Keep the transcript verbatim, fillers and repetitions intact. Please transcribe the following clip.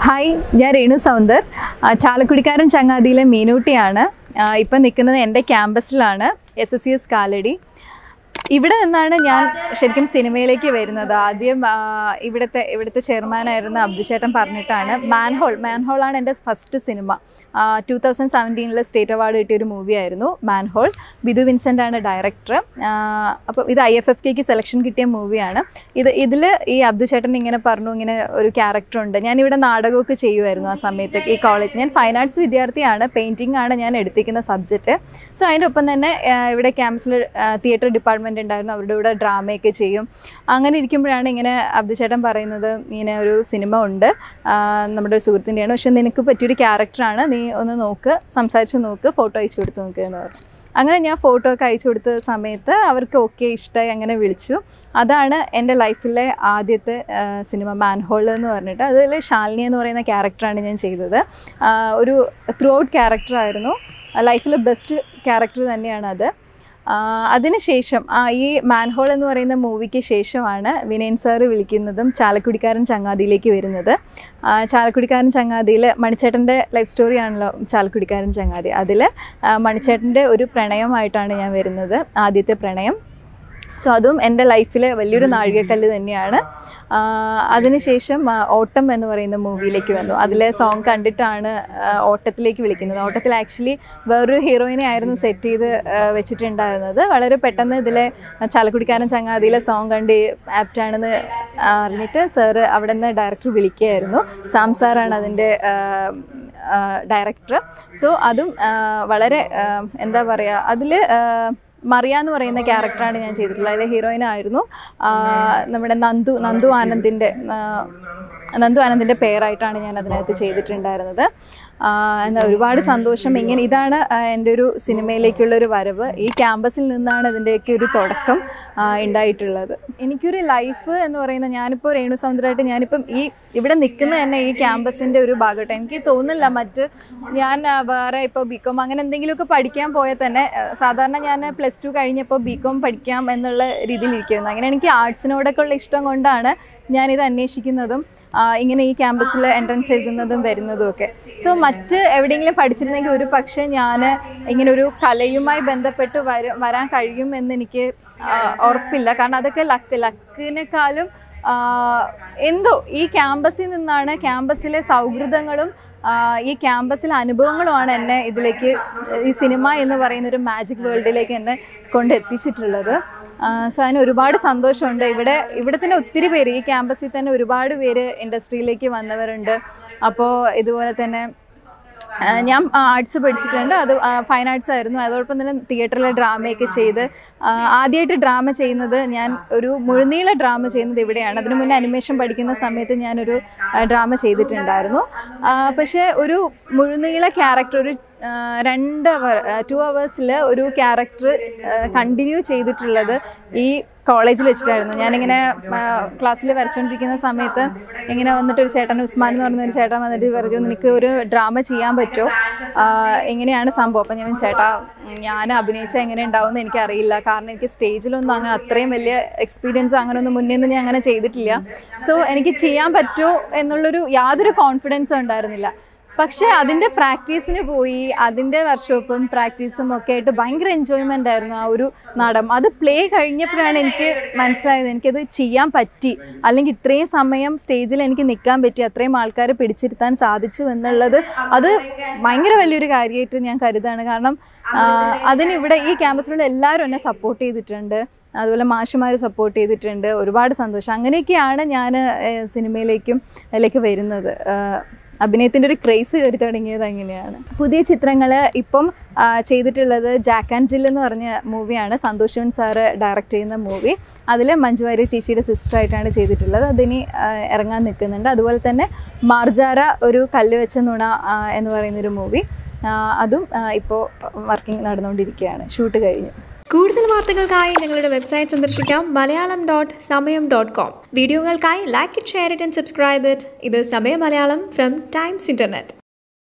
Hi, ഞാൻ രേണു സൗന്ദർ. ചാലക്കുടിക്കാരൻ ചങ്ങാതിയിലെ മീനൂട്ടിയാണ്. ഇപ്പം നിൽക്കുന്നത് എൻ്റെ ക്യാമ്പസിലാണ്, S S U S Kalady. ഇവിടെ നിന്നാണ് ഞാൻ ശരിക്കും സിനിമയിലേക്ക് വരുന്നത്. ആദ്യം ഇവിടുത്തെ ഇവിടുത്തെ ചെയർമാനായിരുന്ന അബ്ദുചേട്ടൻ പറഞ്ഞിട്ടാണ്. മാൻഹോൾ മാൻഹോളാണ് എൻ്റെ ഫസ്റ്റ് സിനിമ. ടു തൗസൻഡ് സെവൻറ്റീനിൽ സ്റ്റേറ്റ് അവാർഡ് കിട്ടിയൊരു മൂവിയായിരുന്നു മാൻഹോൾ. ബിദു വിൻസെൻ്റാണ് ഡയറക്ടർ. അപ്പോൾ ഇത് ഐ എഫ് എഫ് കെക്ക് സെലക്ഷൻ കിട്ടിയ മൂവിയാണ്. ഇത് ഇതിൽ ഈ അബ്ദുചേട്ടൻ ഇങ്ങനെ പറഞ്ഞു, ഇങ്ങനെ ഒരു ക്യാരക്ടറുണ്ട്. ഞാനിവിടെ നാടകമൊക്കെ ചെയ്യുമായിരുന്നു ആ സമയത്ത് ഈ കോളേജ്. ഞാൻ ഫൈൻ ആർട്സ് വിദ്യാർത്ഥിയാണ്. പെയിൻറ്റിംഗ് ആണ് ഞാൻ എടുത്തിരിക്കുന്ന സബ്ജക്റ്റ്. സോ അതിൻ്റെ ഒപ്പം തന്നെ ഇവിടെ ക്യാമ്പസിൽ തിയേറ്റർ ഡിപ്പാർട്ട്മെൻറ്റ് ഉണ്ടായിരുന്നു. അവരുടെ കൂടെ ഡ്രാമയൊക്കെ ചെയ്യും. അങ്ങനെ ഇരിക്കുമ്പോഴാണ് ഇങ്ങനെ അബ്ദുചേട്ടൻ പറയുന്നത്, ഇങ്ങനെ ഒരു സിനിമ ഉണ്ട്, നമ്മുടെ ഒരു സുഹൃത്തിൻ്റെയാണ്, പക്ഷെ നിനക്ക് പറ്റിയൊരു ക്യാരക്ടറാണ്, നീ ഒന്ന് നോക്ക്, സംസാരിച്ച് നോക്ക്, ഫോട്ടോ അയച്ചു കൊടുത്ത് നോക്ക് എന്ന് പറഞ്ഞു. അങ്ങനെ ഞാൻ ഫോട്ടോ ഒക്കെ അയച്ചു കൊടുത്ത സമയത്ത് അവർക്ക് ഓക്കെ ഇഷ്ടമായി, അങ്ങനെ വിളിച്ചു. അതാണ് എൻ്റെ ലൈഫിലെ ആദ്യത്തെ സിനിമ മാൻഹോൾ എന്ന് പറഞ്ഞിട്ട്. അതിൽ ശാലിനി എന്ന് പറയുന്ന ക്യാരക്ടറാണ് ഞാൻ ചെയ്തത്. ഒരു ത്രൂ ഔട്ട് ക്യാരക്ടറായിരുന്നു. ലൈഫിലെ ബെസ്റ്റ് ക്യാരക്ടർ തന്നെയാണ് അത്. അതിനുശേഷം ഈ മാൻഹോൾ എന്ന് പറയുന്ന മൂവിക്ക് ശേഷമാണ് വിനയൻ സാറ് വിളിക്കുന്നതും ചാലക്കുടിക്കാരൻ ചങ്ങാതിയിലേക്ക് വരുന്നത്. ചാലക്കുടിക്കാരൻ ചങ്ങാതിയിൽ മണിച്ചേട്ടൻ്റെ ലൈഫ് സ്റ്റോറിയാണല്ലോ ചാലക്കുടിക്കാരൻ ചങ്ങാതി. അതിൽ മണിച്ചേട്ടൻ്റെ ഒരു പ്രണയമായിട്ടാണ് ഞാൻ വരുന്നത്, ആദ്യത്തെ പ്രണയം. സോ അതും എൻ്റെ ലൈഫിലെ വലിയൊരു നാഴികക്കല്ല് തന്നെയാണ്. അതിനുശേഷം ഓട്ടം എന്ന് പറയുന്ന മൂവിയിലേക്ക് വന്നു. അതിലെ സോങ് കണ്ടിട്ടാണ് ഓട്ടത്തിലേക്ക് വിളിക്കുന്നത്. ഓട്ടത്തിൽ ആക്ച്വലി വേറൊരു ഹീറോയിനെ ആയിരുന്നു സെറ്റ് ചെയ്ത് വെച്ചിട്ടുണ്ടായിരുന്നത്. വളരെ പെട്ടെന്ന് ഇതിലെ ചാലക്കുടിക്കാരൻ ചങ്ങാതിയിലെ സോങ് കണ്ട് ആപ്റ്റാണെന്ന് അറിഞ്ഞിട്ട് സാറ് അവിടെ നിന്ന് ഡയറക്ടർ വിളിക്കുകയായിരുന്നു. സാം സാറാണ് അതിൻ്റെ ഡയറക്ടർ. സോ അതും വളരെ എന്താ പറയുക, അതിൽ മറിയ എന്ന് പറയുന്ന ക്യാരക്ടറാണ് ഞാൻ ചെയ്തിട്ടുള്ളത്. അതിലെ ഹീറോയിനായിരുന്നു നമ്മുടെ നന്ദു നന്ദു ആനന്ദിൻ്റെ നന്ദു ആനന്ദിൻ്റെ പേരായിട്ടാണ് ഞാൻ അതിനകത്ത് ചെയ്തിട്ടുണ്ടായിരുന്നത്. എന്താ ഒരുപാട് സന്തോഷം. ഇങ്ങനെ ഇതാണ് എൻ്റെ ഒരു സിനിമയിലേക്കുള്ളൊരു വരവ്. ഈ ക്യാമ്പസിൽ നിന്നാണ് ഇതിൻ്റെയൊക്കെ ഒരു തുടക്കം ഉണ്ടായിട്ടുള്ളത്. എനിക്കൊരു ലൈഫ് എന്ന് പറയുന്നത്, ഞാനിപ്പോൾ രേണു സൗന്ദര്യമായിട്ട് ഞാനിപ്പം ഈ ഇവിടെ നിൽക്കുന്നത് തന്നെ ഈ ക്യാമ്പസിൻ്റെ ഒരു ഭാഗമായിട്ട്. എനിക്ക് തോന്നുന്നില്ല മറ്റ് ഞാൻ വേറെ ഇപ്പോൾ ബി കോം അങ്ങനെ എന്തെങ്കിലുമൊക്കെ പഠിക്കാൻ പോയാൽ തന്നെ, സാധാരണ ഞാൻ പ്ലസ് ടു കഴിഞ്ഞപ്പോൾ ബി കോം പഠിക്കാം എന്നുള്ള രീതിയിലിരിക്കുന്നു. അങ്ങനെ എനിക്ക് ആർട്സിനോടൊക്കെ ഉള്ള ഇഷ്ടം കൊണ്ടാണ് ഞാനിത് അന്വേഷിക്കുന്നതും ഇങ്ങനെ ഈ ക്യാമ്പസിൽ എൻട്രൻസ് എഴുതുന്നതും വരുന്നതും ഒക്കെ. സോ മറ്റ് എവിടെയെങ്കിലും പഠിച്ചിരുന്നെങ്കിൽ ഒരു പക്ഷേ ഞാൻ ഇങ്ങനൊരു കലയുമായി ബന്ധപ്പെട്ട് വര വരാൻ കഴിയുമെന്ന് എനിക്ക് ഉറപ്പില്ല. കാരണം അതൊക്കെ ലക്ക് ലക്കിനേക്കാളും എന്തോ ഈ ക്യാമ്പസിൽ നിന്നാണ്, ക്യാമ്പസിലെ സൗഹൃദങ്ങളും ഈ ക്യാമ്പസിലെ അനുഭവങ്ങളുമാണ് എന്നെ ഇതിലേക്ക്, ഈ സിനിമ എന്ന് പറയുന്നൊരു മാജിക് വേൾഡിലേക്ക് എന്നെ കൊണ്ടെത്തിച്ചിട്ടുള്ളത്. സോ അതിന് ഒരുപാട് സന്തോഷമുണ്ട്. ഇവിടെ ഇവിടെ തന്നെ ഒത്തിരി പേര്, ഈ ക്യാമ്പസിൽ തന്നെ ഒരുപാട് പേര് ഇൻഡസ്ട്രിയിലേക്ക് വന്നവരുണ്ട്. അപ്പോൾ ഇതുപോലെ തന്നെ ഞാൻ ആർട്സ് പഠിച്ചിട്ടുണ്ട്. അത് ഫൈൻ ആർട്സ് ആയിരുന്നു. അതോടൊപ്പം തന്നെ തിയേറ്ററിലെ ഡ്രാമയൊക്കെ ചെയ്ത്, ആദ്യമായിട്ട് ഡ്രാമ ചെയ്യുന്നത് ഞാൻ ഒരു മുഴുനീള ഡ്രാമ ചെയ്യുന്നത് ഇവിടെയാണ്. അതിനു മുന്നേ അനിമേഷൻ പഠിക്കുന്ന സമയത്ത് ഞാനൊരു ഡ്രാമ ചെയ്തിട്ടുണ്ടായിരുന്നു. പക്ഷേ ഒരു മുഴുനീള ക്യാരക്ടർ, ഒരു രണ്ട് അവർ ടു അവേഴ്സിൽ ഒരു ക്യാരക്ടർ കണ്ടിന്യൂ ചെയ്തിട്ടുള്ളത് ഈ കോളേജിൽ വെച്ചിട്ടായിരുന്നു. ഞാനിങ്ങനെ ക്ലാസ്സിൽ വരച്ചുകൊണ്ടിരിക്കുന്ന സമയത്ത് ഇങ്ങനെ വന്നിട്ടൊരു ചേട്ടൻ, ഉസ്മാൻ എന്ന് പറഞ്ഞൊരു ചേട്ടൻ വന്നിട്ട് പറഞ്ഞു, നിനക്ക് ഒരു ഡ്രാമ ചെയ്യാൻ പറ്റുമോ, എങ്ങനെയാണ് സംഭവം? അപ്പം ഞാൻ ചേട്ടാ, ഞാൻ അഭിനയിച്ചാൽ എങ്ങനെ ഉണ്ടാവുമെന്ന് എനിക്കറിയില്ല. കാരണം എനിക്ക് സ്റ്റേജിലൊന്നും അങ്ങനെ അത്രയും വലിയ എക്സ്പീരിയൻസ് അങ്ങനെയൊന്നും മുന്നേ ഒന്നും ഞാൻ അങ്ങനെ ചെയ്തിട്ടില്ല. സോ എനിക്ക് ചെയ്യാൻ പറ്റുമോ എന്നുള്ളൊരു യാതൊരു കോൺഫിഡൻസും ഉണ്ടായിരുന്നില്ല. പക്ഷേ അതിൻ്റെ പ്രാക്ടീസിന് പോയി, അതിൻ്റെ വർക്ക്ഷോപ്പും പ്രാക്ടീസും ഒക്കെ ആയിട്ട് ഭയങ്കര എൻജോയ്മെൻ്റ് ആയിരുന്നു ആ ഒരു നാടകം. അത് പ്ലേ കഴിഞ്ഞപ്പോഴാണ് എനിക്ക് മനസ്സിലായത് എനിക്കത് ചെയ്യാൻ പറ്റി, അല്ലെങ്കിൽ ഇത്രയും സമയം സ്റ്റേജിൽ എനിക്ക് നിൽക്കാൻ പറ്റി, അത്രയും ആൾക്കാരെ പിടിച്ചിരുത്താൻ സാധിച്ചു എന്നുള്ളത് അത് ഭയങ്കര വലിയൊരു കാര്യമായിട്ട് ഞാൻ കരുതാണ്. കാരണം അതിനിവിടെ ഈ ക്യാമ്പസിലുള്ള എല്ലാവരും എന്നെ സപ്പോർട്ട് ചെയ്തിട്ടുണ്ട്. അതുപോലെ മാഷുമാർ സപ്പോർട്ട് ചെയ്തിട്ടുണ്ട്. ഒരുപാട് സന്തോഷം. അങ്ങനെയൊക്കെയാണ് ഞാൻ സിനിമയിലേക്കും അതിലേക്ക് വരുന്നത്. അഭിനയത്തിൻ്റെ ഒരു ക്രേസ് കയറി തുടങ്ങിയത് അങ്ങനെയാണ്. പുതിയ ചിത്രങ്ങൾ ഇപ്പം ചെയ്തിട്ടുള്ളത് ജാക്ക് ആൻഡ് ജിൽ എന്ന് പറഞ്ഞ മൂവിയാണ്. സന്തോഷ് ശിവൻ സാറ് ഡയറക്റ്റ് ചെയ്യുന്ന മൂവി. അതിൽ മഞ്ജു വാര്യർ ചേച്ചിയുടെ സിസ്റ്ററായിട്ടാണ് ചെയ്തിട്ടുള്ളത്. അതിനി ഇറങ്ങാൻ നിൽക്കുന്നുണ്ട്. അതുപോലെ തന്നെ മാർജാര, ഒരു കല്ല് വെച്ച നുണ എന്ന് പറയുന്നൊരു മൂവി, അതും ഇപ്പോൾ വർക്കിംഗ് നടന്നുകൊണ്ടിരിക്കുകയാണ്. ഷൂട്ട് കഴിഞ്ഞു. കൂടുതൽ വാർത്തകൾക്കായി ഞങ്ങളുടെ വെബ്സൈറ്റ് സന്ദർശിക്കാം, Malayalam dot Samayam dot com. വീഡിയോകൾക്കായി like it, share it and subscribe it. ഇത് Samayam Malayalam from times internet.